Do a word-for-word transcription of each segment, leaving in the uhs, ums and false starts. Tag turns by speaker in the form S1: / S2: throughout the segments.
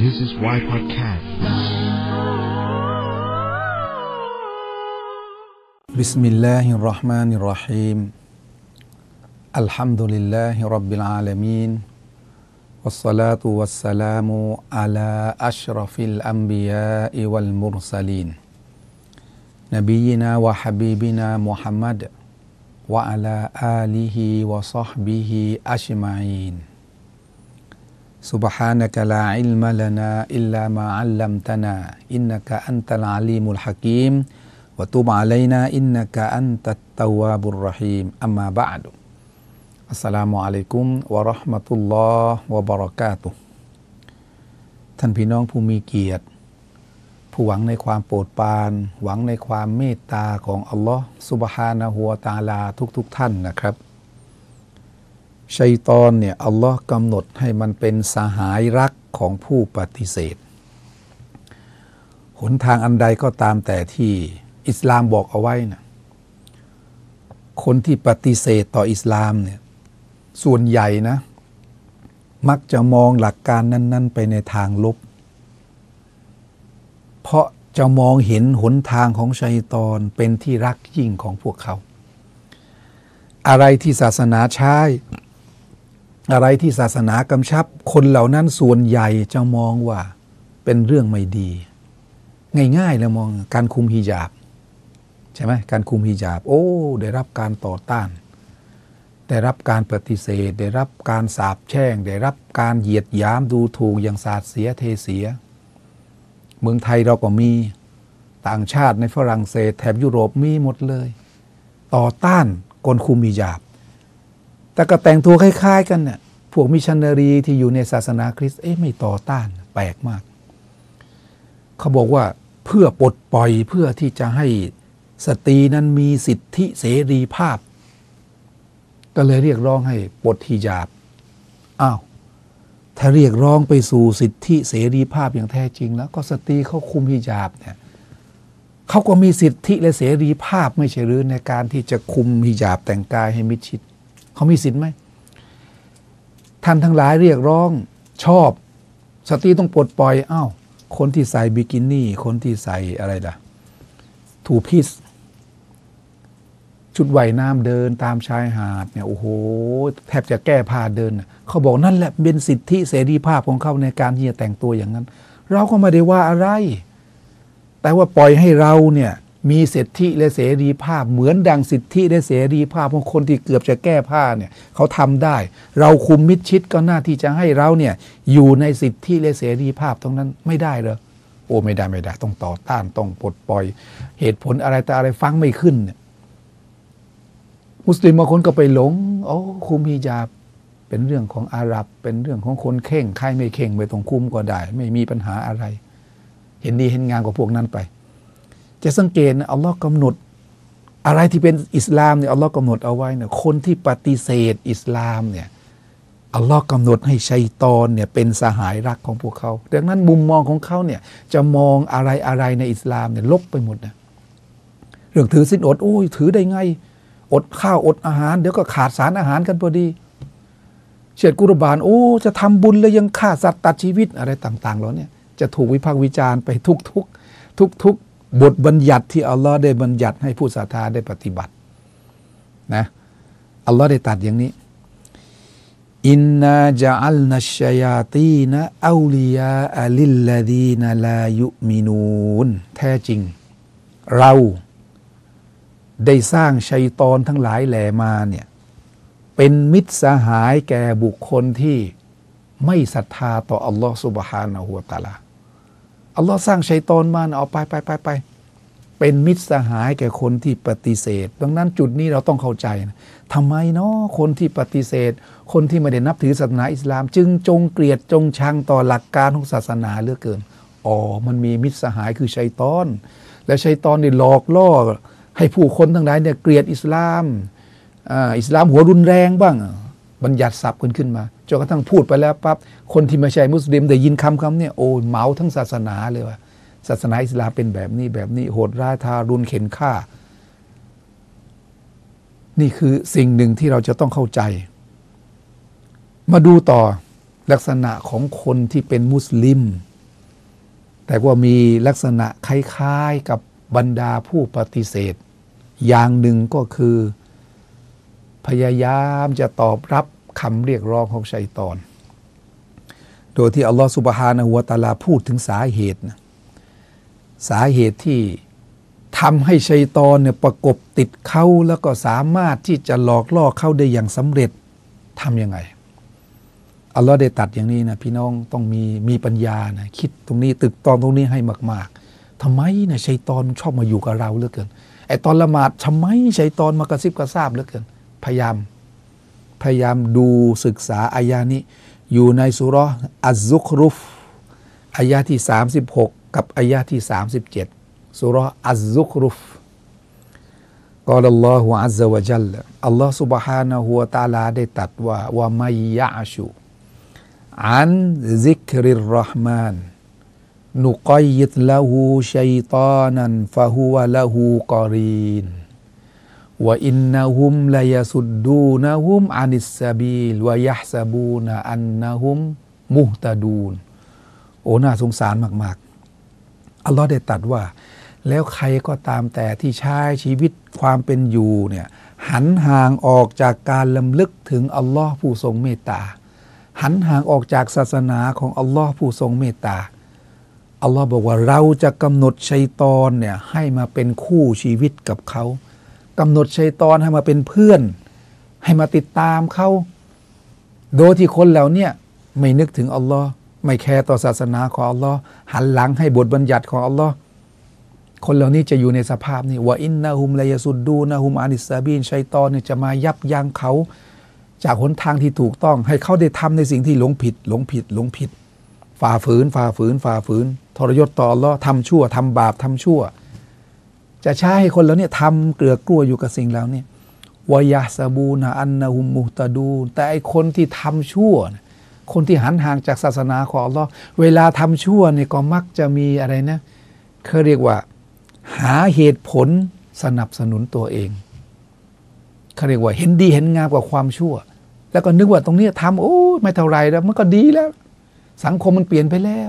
S1: This is Why Podcast
S2: Bismillahirrahmanirrahim Alhamdulillahi Rabbil Alamin Wassalatu wassalamu ala ashrafil anbiya'i wal mursalin Nabiyyina wa habibina Muhammad wa ala alihi wa sahbihi ajma'in Subhanaka la ilma lana illa ma 'allamtana innaka antal alimul hakim wa tub 'alaina innaka antat tawwabur rahim amma ba'du Assalamualaikum warahmatullahi wabarakatuhท่านพี่น้องผู้มีเกียรติผู้หวังในความโปรดปรานหวังในความเมตตาของอัลลอฮ์ซุบฮานะฮูวะตะอาลาทุกๆ ท่านนะครับชัยฏอนเนี่ยอัลลอฮ์กำหนดให้มันเป็นสหายรักของผู้ปฏิเสธหนทางอันใดก็ตามแต่ที่อิสลามบอกเอาไว้นะคนที่ปฏิเสธต่ออิสลามเนี่ยส่วนใหญ่นะมักจะมองหลักการนั้นๆไปในทางลบเพราะจะมองเห็นหนทางของชัยฏอนเป็นที่รักยิ่งของพวกเขาอะไรที่ศาสนาใช้อะไรที่ศาสนากำชับคนเหล่านั้นส่วนใหญ่จะมองว่าเป็นเรื่องไม่ดีง่ายๆแล้วมองการคุมฮิญาบใช่ไหมการคุมฮิญาบโอ้ได้รับการต่อต้านได้รับการปฏิเสธได้รับการสาปแช่งได้รับการเหยียดหยามดูถูกอย่างสาดเสียเทเสียเมืองไทยเราก็มีต่างชาติในฝรั่งเศสแถบยุโรปมีหมดเลยต่อต้านคนคุมฮิญาบแต่ก็แต่งตัวคล้ายๆกันเนี่ยพวกมิชชันนารีที่อยู่ในศาสนาคริสต์เอ๊ะไม่ต่อต้านแปลกมากเขาบอกว่าเพื่อปลดปล่อยเพื่อที่จะให้สตรีนั้นมีสิทธิเสรีภาพก็เลยเรียกร้องให้ปลดฮิญาบอ้าวถ้าเรียกร้องไปสู่สิทธิเสรีภาพอย่างแท้จริงแล้วก็สตรีเขาคุมฮิญาบเนี่ยเขาก็มีสิทธิและเสรีภาพไม่ใช่หรือในการที่จะคุมฮิญาบแต่งกายให้มิดชิดเขามีสิทธิ์ไหมท่านทั้งหลายเรียกร้องชอบสตรีต้องปลดปล่อยอ้าวคนที่ใส่บิกินี่คนที่ใส่อะไรล่ะทูพีซชุดว่ายน้ำเดินตามชายหาดเนี่ยโอ้โหแทบจะแก้ผ้าเดินเขาบอกนั่นแหละเป็นสิทธิเสรีภาพของเขาในการที่จะแต่งตัวอย่างนั้นเราก็ไม่ได้ว่าอะไรแต่ว่าปล่อยให้เราเนี่ยมีสิทธิและเสรีภาพเหมือนดังสิทธิและเสรีภาพของคนที่เกือบจะแก้ผ้าเนี่ยเขาทำได้เราคุมมิดชิดก็น่าที่จะให้เราเนี่ยอยู่ในสิทธิและเสรีภาพตรงนั้นไม่ได้เหรอโอ้ไม่ได้ไม่ได้ต้องต่อต้านต้องปลดปล่อยเหตุผลอะไรแต่อะไรฟังไม่ขึ้นเนี่ยมุสลิมบางคนก็ไปหลงโอ้คุมฮิญาบเป็นเรื่องของอาหรับเป็นเรื่องของคนเข่งใครไม่เข่งไม่ต้องคุมก็ได้ไม่มีปัญหาอะไรเห็นดีเห็นงามกับพวกนั้นไปจะสังเกตนะอัลลอฮ์กำหนดอะไรที่เป็นอิสลามเนี่ยอัลลอฮ์กำหนดเอาไว้เนี่ยคนที่ปฏิเสธอิสลามเนี่ยอัลลอฮ์กำหนดให้ชัยฏอนเนี่ยเป็นสหายรักของพวกเขาดังนั้นมุมมองของเขาเนี่ยจะมองอะไรอะไรในอิสลามเนี่ยลบไปหมดนะเรื่องถือศีลอดโอ้ยถือได้ไงอดข้าวอดอาหารเดี๋ยวก็ขาดสารอาหารกันพอดีเฉียดกุรบานโอ้จะทำบุญแล้วยังฆ่าสัตว์ตัดชีวิตอะไรต่างๆแล้วเนี่ยจะถูกวิพากษ์วิจารณ์ไปทุกทุกทุกทุกบทบัญญัติที่อัลลอฮ์ได้บัญญัติให้ผู้ศรัทธาได้ปฏิบัตินะอัลลอฮ์ได้ตัดอย่างนี้อินนาจะอัลนัชชัยาตีนะอูลียาอัลิลลดีนลายุมินูนแท้จริงเราได้สร้างชัยฏอนทั้งหลายแหล่มาเนี่ยเป็นมิตรสหายแก่บุคคลที่ไม่ศรัทธาต่ออัลลอฮ์ซุบฮานะฮูวะตะอาลาอัลลอฮ์สร้างชัยฏอนมาเอาไปไปไปไปเป็นมิตรสหายแก่คนที่ปฏิเสธดังนั้นจุดนี้เราต้องเข้าใจนะทำไมเนาะคนที่ปฏิเสธคนที่ไม่ได้นับถือศาสนาอิสลามจึงจงเกลียดจงชังต่อหลักการของศาสนาเหลือเกินอ๋อมันมีมิตรสหายคือชัยฏอนและชัยฏอนนี่หลอกล่อให้ผู้คนทั้งหลายเนี่ยเกลียดอิสลามอ่าอิสลามหัวรุนแรงบ้างบัญญัติศัพท์กันขึ้นมาจนกระทั่งพูดไปแล้วปั๊บคนที่ไม่ใช่มุสลิมได้ยินคำคำเนี่ยโอ้เหมาทั้งศาสนาเลยว่าศาสนาอิสลามเป็นแบบนี้แบบนี้โหดร้ายทารุณเข็นฆ่านี่คือสิ่งหนึ่งที่เราจะต้องเข้าใจมาดูต่อลักษณะของคนที่เป็นมุสลิมแต่ว่ามีลักษณะคล้ายๆกับบรรดาผู้ปฏิเสธอย่างหนึ่งก็คือพยายามจะตอบรับคำเรียกร้องของชัยฏอนโดยที่อัลลอฮฺซุบฮานะฮูวะตะอาลาพูดถึงสาเหตุนะสาเหตุที่ทำให้ชัยฏอนเนี่ยประกบติดเขาแล้วก็สามารถที่จะหลอกล่อเขาได้อย่างสำเร็จทำยังไงอัลลอฮ์ได้ตัดอย่างนี้นะพี่น้องต้องมีมีปัญญานะคิดตรงนี้ตึกตองตรงนี้ให้มากๆทำไมนะชัยฏอนชอบมาอยู่กับเราเหลือเกินไอตอนละหมาดทำไมชัยฏอนมากระซิบกระซาบเหลือเกินพยายามพยายามดูศึกษาอายานี้อยู่ในสุเราะห์อัซซุครุฟอายะที่สามสิบหกกับอายะที่สามสิบเจ็ดสุเราะห์อัซซุครุฟกล่าวอัลลอฮฺอัซซะวะญัลละอัลลอฮฺ سبحانه และ تعالى ได้ตรัสว่าวะมัยยะชูอันซิกริรเราะห์มานนุกัยยิดละฮูชัยฏอนันฟะฮุวะละฮูกอรีนวะอินนะฮุมลายสุดดูนะฮุมอานิสซาบีลวะยะฮซะบูนะอันนะฮุมมุฮตะดูนโอ้น่าสงสารมากๆอัลลอฮ์ได้ตรัสว่าแล้วใครก็ตามแต่ที่ใช้ชีวิตความเป็นอยู่เนี่ยหันห่างออกจากการลำลึกถึงอัลลอฮ์ผู้ทรงเมตตาหันห่างออกจากศาสนาของอัลลอฮ์ผู้ทรงเมตตาอัลลอฮ์บอกว่าเราจะกำหนดชัยฏอนเนี่ยให้มาเป็นคู่ชีวิตกับเขากำหนดชัยฏอนให้มาเป็นเพื่อนให้มาติดตามเขาโดยที่คนเหล่านี้ไม่นึกถึงอัลลอฮ์ไม่แคร์ต่อศาสนาของอัลลอฮ์หันหลังให้บทบัญญัติของอัลลอฮ์คนเหล่านี้จะอยู่ในสภาพนี้ว่าอินนะฮุมลายสุดดูนะฮุมอานิสซาบีนชัยฏอนเนี่ยจะมายับยั้งเขาจากหนทางที่ถูกต้องให้เขาได้ทำในสิ่งที่หลงผิดหลงผิดหลงผิดฝ่าฝืนฝ่าฝืนฝ่าฝืนทรยศต่ออัลลอฮ์ทำชั่วทำบาปทำชั่วจะใช้ให้คนเหล่านี้ทำเกลือกลัวอยู่กับสิ่งเหล่านี้วายะซาบูนะอันนะฮุมมุฮตะดูแต่ไอคนที่ทำชั่วคนที่หันห่างจากศาสนาของอัลลอฮ์เวลาทำชั่วเนี่ยก็มักจะมีอะไรนะเขาเรียกว่าหาเหตุผลสนับสนุนตัวเองเขาเรียกว่าเห็นดีเห็นงามกว่าความชั่วแล้วก็นึกว่าตรงนี้ทำโอ้ไม่เท่าไรแล้วมันก็ดีแล้วสังคมมันเปลี่ยนไปแล้ว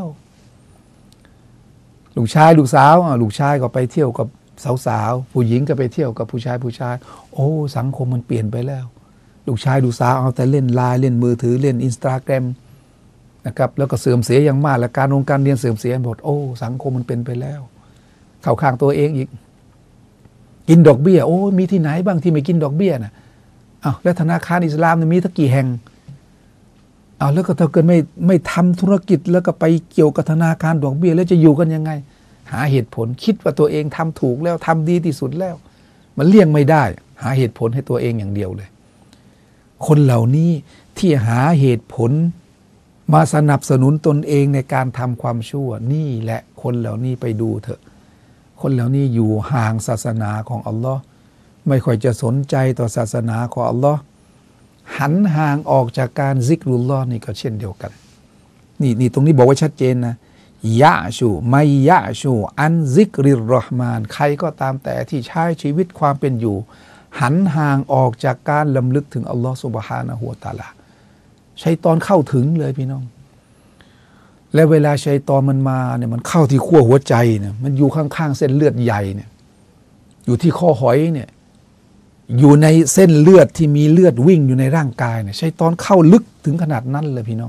S2: ลูกชายลูกสาวลูกชายก็ไปเที่ยวกับสาวๆผู้หญิงก็ไปเที่ยวกับผู้ชายผู้ชายโอ้สังคมมันเปลี่ยนไปแล้วลูกชายลูกสาวเอาแต่เล่นไลน์เล่นมือถือเล่นอินสตาแกรมนะครับแล้วก็เสื่อมเสียอย่างมากและการองค์การเรียนเสื่อมเสียหมดโอ้สังคมมันเป็นไปแล้วเข้าข้างตัวเองอีกกินดอกเบี้ยโอ้มีที่ไหนบ้างที่ไม่กินดอกเบี้ยนะอ้าวแล้วธนาคารอิสลามมีตั้งกี่แห่งอ้าวแล้วก็ถ้าเกิดไม่ไม่ทำธุรกิจแล้วก็ไปเกี่ยวกับธนาคารดอกเบี้ยแล้วจะอยู่กันยังไงหาเหตุผลคิดว่าตัวเองทำถูกแล้วทำดีที่สุดแล้วมันเลี่ยงไม่ได้หาเหตุผลให้ตัวเองอย่างเดียวเลยคนเหล่านี้ที่หาเหตุผลมาสนับสนุนตนเองในการทำความชั่วนี่แหละคนเหล่านี้ไปดูเถอะคนเหล่านี้อยู่ห่างศาสนาของอัลลอฮ์ไม่ค่อยจะสนใจต่อศาสนาของอัลลอฮ์หันห่างออกจากการซิกรุลลอฮ์นี่ก็เช่นเดียวกันนี่นี่ตรงนี้บอกไว้ชัดเจนนะยะชูไม่ยะชูอันซิกริรเราะห์มานใครก็ตามแต่ที่ใช้ชีวิตความเป็นอยู่หันห่างออกจากการลำลึกถึงอัลลอฮ์ซุบฮานะฮูวะตะอาลาชัยฏอนเข้าถึงเลยพี่น้องและเวลาชัยฏอนมันมาเนี่ยมันเข้าที่ขั้วหัวใจเนี่ยมันอยู่ข้างๆเส้นเลือดใหญ่เนี่ยอยู่ที่ข้อหอยเนี่ยอยู่ในเส้นเลือดที่มีเลือดวิ่งอยู่ในร่างกายเนี่ยชัยฏอนเข้าลึกถึงขนาดนั้นเลยพี่น้อง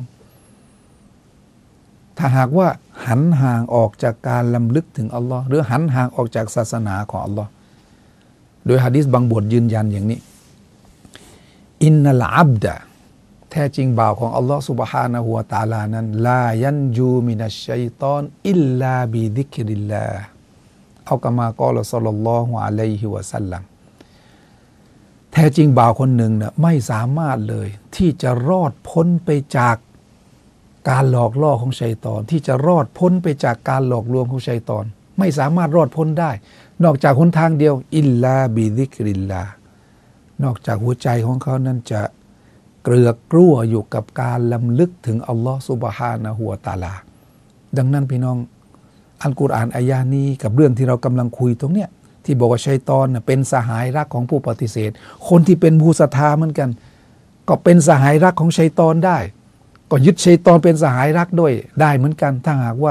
S2: ถ้าหากว่าหันห่างออกจากการลำลึกถึงอัลลอฮ์หรือหันห่างออกจากศาสนาของอัลลอฮ์โดยหะดีษบางบทยืนยันอย่างนี้อินนัลอับดะแท้จริงบ่าวของอัลลอฮ์ซุบฮานะฮูวะตะอาลานั้นลายันจูมินัชชัยฏอนอิลลาบิซิกริลลาห์เอากะมากอลศ็อลลัลลอฮุอะลัยฮิวะซัลลัมแท้จริงบ่าวคนหนึ่งเนี่ยไม่สามารถเลยที่จะรอดพ้นไปจากการหลอกล่อของชัยฏอนที่จะรอดพ้นไปจากการหลอกลวงของชัยฏอนไม่สามารถรอดพ้นได้นอกจากหนทางเดียวอิลลาบิซิกริลลาห์นอกจากหัวใจของเขานั้นจะเกลือกลั้วอยู่กับการลำลึกถึงอัลลอฮฺซุบฮานะฮูวะตะอาลาดังนั้นพี่น้องอัลกุรอานอายะนี้กับเรื่องที่เรากำลังคุยตรงเนี้ยที่บอกว่าชัยฏอนเป็นสหายรักของผู้ปฏิเสธคนที่เป็นผู้ศรัทธาเหมือนกันก็เป็นสหายรักของชัยฏอนได้ก็ยึดชัยฏอนเป็นสหายรักด้วยได้เหมือนกันถ้าหากว่า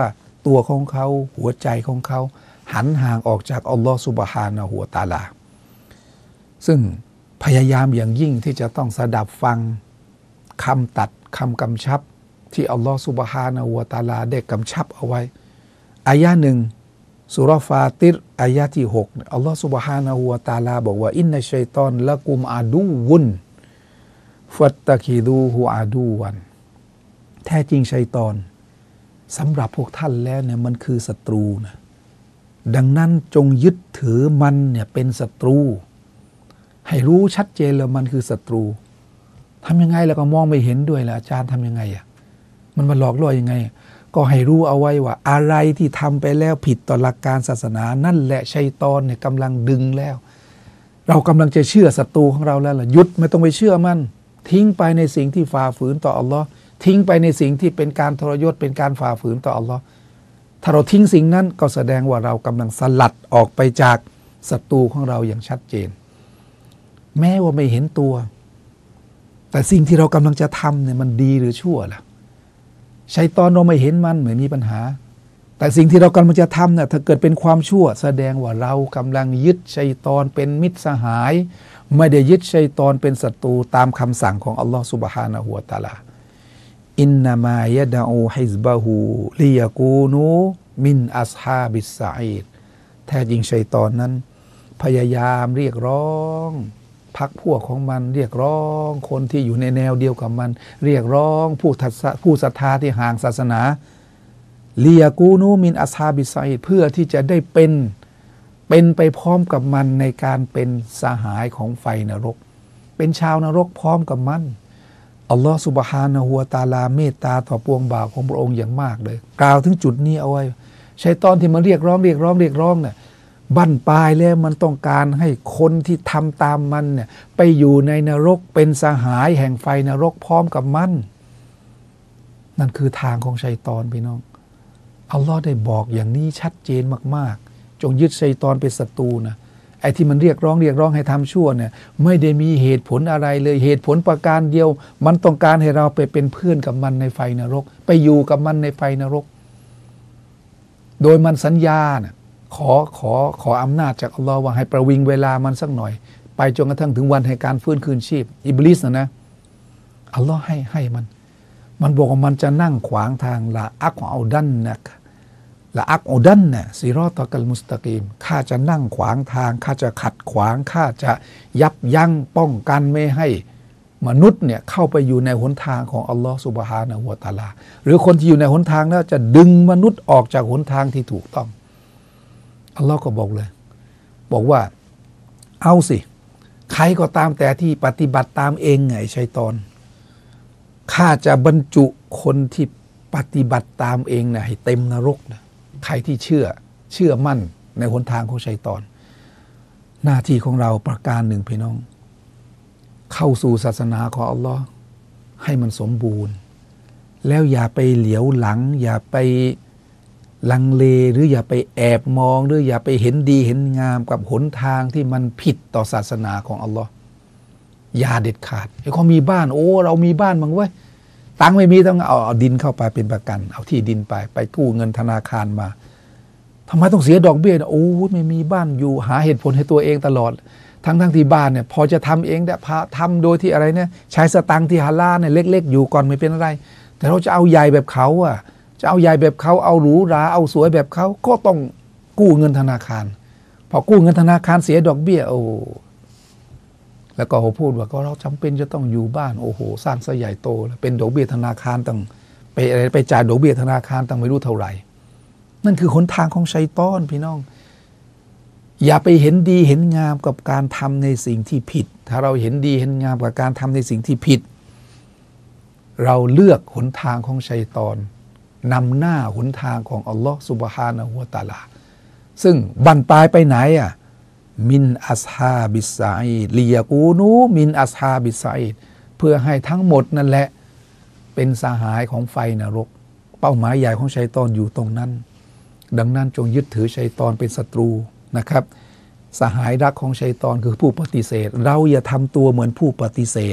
S2: ตัวของเขาหัวใจของเขาหันห่างออกจากอัลลอฮฺซุบฮานะฮูวะตะอาลาซึ่งพยายามอย่างยิ่งที่จะต้องสดับฟังคำตัดคำกำชับที่อัลลอฮฺซุบฮานะฮูวะตะอาลาได้กำชับเอาไว้อายะหนึ่งสุเราะห์ฟาติรอายะที่หกอัลลอฮฺซุบฮานะฮูวะตะอาลาบอกว่าอินนัชชัยฏอนละกุมอาดูวุนฟัตตะคิดูฮูอาดูวันแท้จริงชัยฏอนสำหรับพวกท่านแล้วเนี่ยมันคือศัตรูนะดังนั้นจงยึดถือมันเนี่ยเป็นศัตรูให้รู้ชัดเจนแล้วมันคือศัตรูทำยังไงแล้วก็มองไม่เห็นด้วยล่ะอาจารย์ทำยังไงอ่ะมันมาหลอกล่อยังไงก็ให้รู้เอาไว้ว่าอะไรที่ทำไปแล้วผิดต่อหลักการศาสนานั่นแหละชัยฏอนเนี่ยกำลังดึงแล้วเรากำลังจะเชื่อศัตรูของเราแล้วล่ะหยุดไม่ต้องไปเชื่อมันทิ้งไปในสิ่งที่ฝ่าฝืนต่ออัลลอฮ์ทิ้งไปในสิ่งที่เป็นการทรยศเป็นการฝ่าฝืนต่ออัลลอฮ์ถ้าเราทิ้งสิ่งนั้นก็แสดงว่าเรากำลังสลัดออกไปจากศัตรูของเราอย่างชัดเจนแม้ว่าไม่เห็นตัวแต่สิ่งที่เรากำลังจะทำเนี่ยมันดีหรือชั่วล่ะชัยฏอนเราไม่เห็นมันไม่มีปัญหาแต่สิ่งที่เรากำลังจะทำเนี่ยถ้าเกิดเป็นความชั่วแสดงว่าเรากำลังยึดชัยฏอนเป็นมิตรสหายไม่ได้ยึดชัยฏอนเป็นศัตรูตามคำสั่งของอัลลอฮฺซุบฮานะฮูวะตะอาลาอินนามายะดะอูฮิซบะฮูลิยะกูนูมินอัศฮาบิสซะอีดแท้จริงชัยฏอนนั้นพยายามเรียกร้องพรรคพวกของมันเรียกร้องคนที่อยู่ในแนวเดียวกับมันเรียกร้องผู้ผู้ศรัทธาที่ห่างศาสนาลียกูนูมินอัศฮาบิสซะอีดเพื่อที่จะได้เป็นเป็นไปพร้อมกับมันในการเป็นสหายของไฟนรกเป็นชาวนรกพร้อมกับมันอัลลอฮฺซุบฮานะฮูวะตะอาลาเมตตาต่อปวงบ่าวของพระองค์อย่างมากเลยกล่าวถึงจุดนี้เอาไว้ชัยฏอนที่มันเรียกร้องเรียกร้องเรียกร้องเนี่ยบั้นปลายแล้วมันต้องการให้คนที่ทำตามมันเนี่ยไปอยู่ในนรกเป็นสหายแห่งไฟนรกพร้อมกับมันนั่นคือทางของชัยฏอนพี่น้องอัลลอฮ์ได้บอกอย่างนี้ชัดเจนมากๆจงยึดชัยฏอนเป็นศัตรูนะไอ้ที่มันเรียกร้องเรียกร้องให้ทำชั่วเนี่ยไม่ได้มีเหตุผลอะไรเลยเหตุผลประการเดียวมันต้องการให้เราไปเป็นเพื่อนกับมันในไฟนรกไปอยู่กับมันในไฟนรกโดยมันสัญญาน่ะขอขอขออำนาจจากอัลลอฮ์ว่าให้ประวิงเวลามันสักหน่อยไปจนกระทั่งถึงวันแห่งการฟื้นคืนชีพอิบลิสนะนะอัลลอฮ์ให้ให้มันมันบอกว่ามันจะนั่งขวางทางละอักเอาดันนะละอักเอาดันนะซิรอตะกัลมุสตะกีมข้าจะนั่งขวางทางข้าจะขัดขวางข้าจะยับยั้งป้องกันไม่ให้มนุษย์เนี่ยเข้าไปอยู่ในหนทางของอัลลอฮ์ซุบฮานะฮูวะตะอาลาหรือคนที่อยู่ในหนทางแล้วจะดึงมนุษย์ออกจากหนทางที่ถูกต้องอัลลอฮ์ก็บอกเลยบอกว่าเอาสิใครก็ตามแต่ที่ปฏิบัติตามเองไงชัยฏอนข้าจะบรรจุคนที่ปฏิบัติตามเองนะให้เต็มนรกนะใครที่เชื่อเชื่อมั่นในหนทางของชัยฏอนหน้าที่ของเราประการหนึ่งพี่น้องเข้าสู่ศาสนาของอัลลอฮ์ให้มันสมบูรณ์แล้วอย่าไปเหลียวหลังอย่าไปลังเลหรืออย่าไปแอบมองหรืออย่าไปเห็นดีเห็นงามกับหนทางที่มันผิดต่อศาสนาของอัลลอฮ์อย่าเด็ดขาดไอ้เขามีบ้านโอ้เรามีบ้านมั้งเว้ยตังค์ไม่มีต้องเอาเอาดินเข้าไปเป็นประกันเอาที่ดินไปไปกู้เงินธนาคารมาทำไมต้องเสียดอกเบี้ยโอ้ไม่มีบ้านอยู่หาเหตุผลให้ตัวเองตลอดทั้งทั้งที่บ้านเนี่ยพอจะทำเองแต่พาทำโดยที่อะไรเนี่ยใช้สตังค์ที่ฮาลาลเนี่ยเล็กๆอยู่ก่อนไม่เป็นอะไรแต่เราจะเอาใหญ่แบบเขาอะจะเอาใหญ่แบบเขาเอาหรูหราเอาสวยแบบเขาก็ต้องกู้เงินธนาคารพอกู้เงินธนาคารเสียดอกเบี้ยโอ้แล้วก็เขาพูดว่าก็เราจำเป็นจะต้องอยู่บ้านโอ้โหสร้างซะใหญ่โตแล้วเป็นดอกเบี้ยธนาคารตั้งไปอะไรไปจ่ายดอกเบี้ยธนาคารตั้งไม่รู้เท่าไหร่นั่นคือหนทางของชัยฏอนพี่น้องอย่าไปเห็นดีเห็นงามกับการทำในสิ่งที่ผิดถ้าเราเห็นดีเห็นงามกับการทำในสิ่งที่ผิดเราเลือกหนทางของชัยฏอนนำหน้าหนทางของอัลลอฮฺซุบฮานะฮูวะตะอาลาซึ่งบั้นปลายไปไหนอ่ะมินอัศฮาบิสซะอีดลิยะกูนูมินอัศฮาบิสซะอีดเพื่อให้ทั้งหมดนั่นแหละเป็นสหายของไฟนรกเป้าหมายใหญ่ของชัยฏอนอยู่ตรงนั้นดังนั้นจงยึดถือชัยฏอนเป็นศัตรูนะครับสหายรักของชัยฏอนคือผู้ปฏิเสธเราอย่าทำตัวเหมือนผู้ปฏิเสธ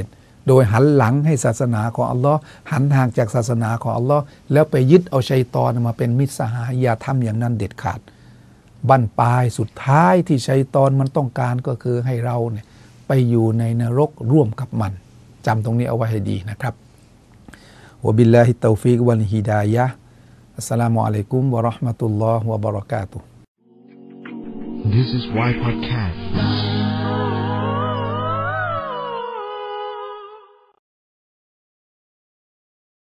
S2: โดยหันหลังให้ศาสนาของอัลลอฮ์หันห่างจากศาสนาของอัลลอฮ์แล้วไปยึดเอาชัยฏอนมาเป็นมิตรสหายอย่าทำอย่างนั้นเด็ดขาดบั้นปลายสุดท้ายที่ชัยฏอนมันต้องการก็คือให้เราเนี่ยไปอยู่ในนรกร่วมกับมันจำตรงนี้เอาไว้ให้ดีนะครับวะบิลลาฮิตตอฟิกวัลฮิดายะฮ์อัสสลามุอะลัยกุมวะเราะห์มะตุลลอฮ์วะบะเราะกาตุฮ์
S1: This is why podcast